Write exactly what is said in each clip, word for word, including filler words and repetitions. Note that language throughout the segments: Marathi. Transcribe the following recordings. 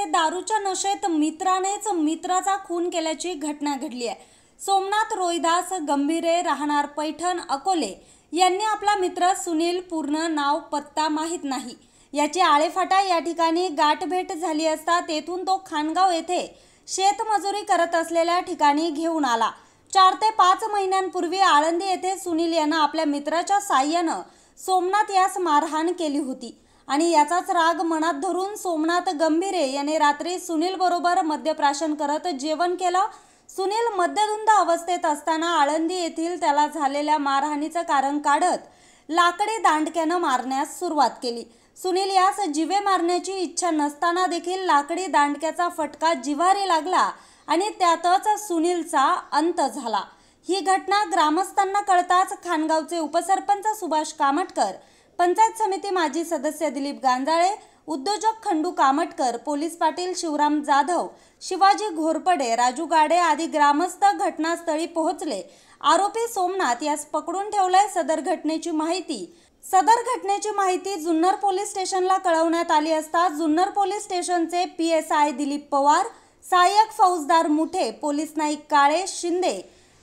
येथे दारूच्या नशेत मित्रानेच मित्राचा खून केल्याची घटना घडली आहे। सोमनाथ रोहिदास गंभीरे राहणार पैठण अकोले यांनी आपला मित्र सुनील पूर्ण नाव पत्ता माहित नाही याची आळेफाटा या ठिकाणी गाठभेट झाली असता तेथून तो खानगाव येथे शेतमजुरी करत असलेल्या ठिकाणी घेऊन आला। चार ते पाच महिन्यांपूर्वी आळंदी येथे सुनील यांना आपल्या मित्राच्या साह्यानं सोमनाथ यास मारहाण केली होती आणि याचाच राग मनात धरून सोमनाथ गंभीरे याने रात्री सुनील बरोबर मद्यप्राशन करत जेवण केलं। सुनील मद्यधुंद अवस्थेत असताना आळंदी येथील त्याला झालेल्या मारहाणीचं कारण काढत लाकडी दांडक्यानं मारण्यास सुरुवात केली। सुनील यास जीवे मारण्याची इच्छा नसताना देखील लाकडी दांडक्याचा फटका जिव्हारी लागला आणि त्यातच सुनीलचा अंत झाला। ही घटना ग्रामस्थांना कळताच खानगावचे उपसरपंच सुभाष कामटकर, पंचायत समिती माजी सदस्य दिलीप गांजाळे, उद्योजक खंडू कामटकर, पोलीस पाटील शिवराम जाधव, शिवाजी घोरपडे, राजू गाडे आदी ग्रामस्थ घटनास्थळी पोहोचले। आरोपी सोमनाथ यास पकडून ठेवलाय। सदर घटनेची माहिती सदर घटनेची माहिती जुन्नर पोलीस स्टेशनला कळवण्यात आली असता जुन्नर पोलीस स्टेशनचे P S I Dilip Pawar, सहाय्यक फौजदार मुठे, पोलीस नाईक काळे शिंदे,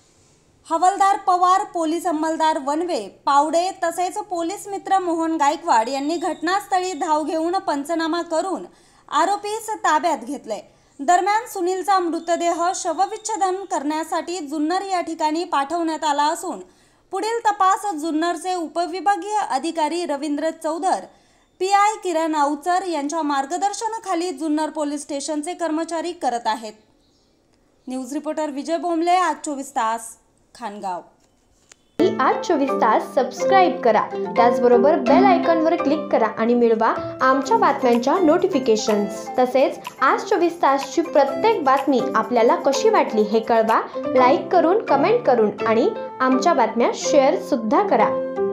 हवालदार पवार, पोलीस अंमलदार वनवे पावडे तसेच पोलीस मित्र मोहन गायकवाड यांनी घटनास्थळी धाव घेऊन पंचनामा करून आरोपीस ताब्यात घेतले। दरम्यान सुनीलचा मृतदेह शवविच्छेदन करण्यासाठी जुन्नर या ठिकाणी पाठवण्यात आला असून पुढील तपास जुन्नरचे उपविभागीय अधिकारी रवींद्र चौधर, पी आय किरण अवचर यांच्या मार्गदर्शनाखाली जुन्नर पोलीस स्टेशनचे कर्मचारी करत आहेत। न्यूज रिपोर्टर विजय बोंबले, आज चोवीस तास, खानगाव। आज चोवीस तास सबस्क्राइब करा, त्याचबरोबर बेल आयकॉनवर क्लिक करा आणि मिळवा आमच्या बातम्यांच्या नोटिफिकेशन्स। तसेच आज चोवीस तासची प्रत्येक बातमी आपल्याला कशी वाटली हे कळवा, लाईक करून, कमेंट करून आणि आमच्या बातम्या शेअर सुद्धा करा।